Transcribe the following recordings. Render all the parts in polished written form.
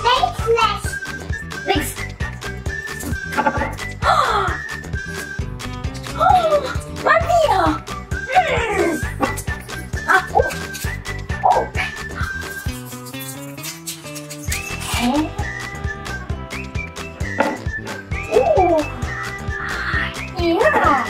Links. Maria! Hä? Ja!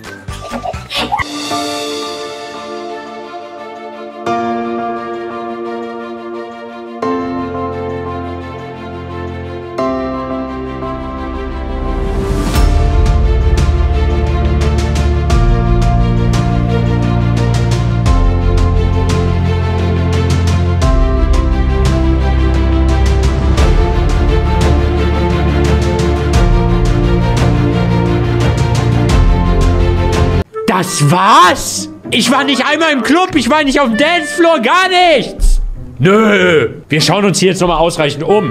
Das war's? Ich war nicht einmal im Club, ich war nicht auf dem Dancefloor, gar nichts! Nö, wir schauen uns hier jetzt nochmal ausreichend um.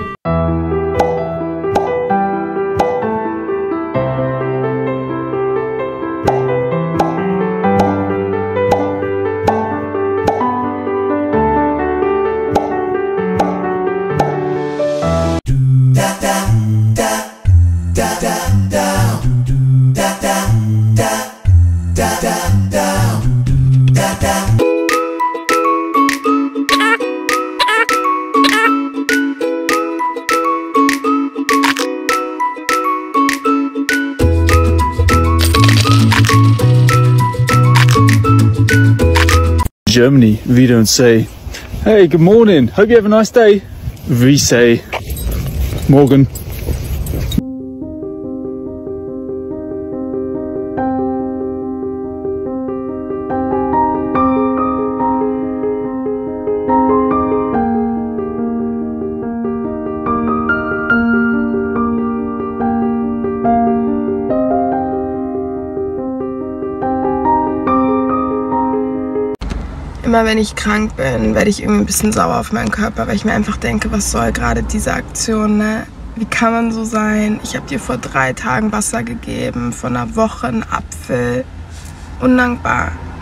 Germany, we don't say, hey, good morning, hope you have a nice day. We say, morgen. Immer wenn ich krank bin, werde ich irgendwie ein bisschen sauer auf meinen Körper, weil ich mir einfach denke, was soll gerade diese Aktion, ne? Wie kann man so sein? Ich habe dir vor 3 Tagen Wasser gegeben, vor einer Woche einen Apfel. Undankbar.